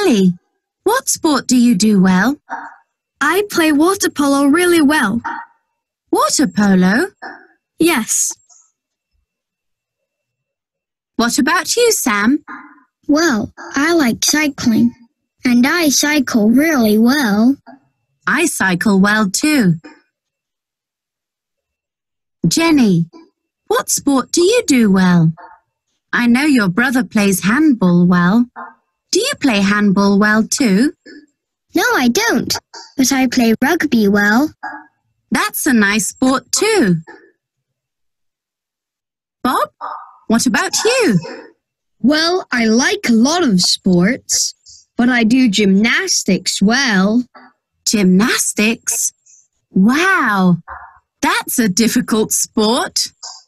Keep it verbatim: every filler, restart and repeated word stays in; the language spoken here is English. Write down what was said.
Ellie, what sport do you do well? I play water polo really well. Water polo? Yes. What about you, Sam? Well, I like cycling, and I cycle really well. I cycle well too. Jenny, what sport do you do well? I know your brother plays handball well. Do you play handball well too? No, I don't, but I play rugby well. That's a nice sport too. Bob, what about you? Well, I like a lot of sports, but I do gymnastics well. Gymnastics? Wow, that's a difficult sport.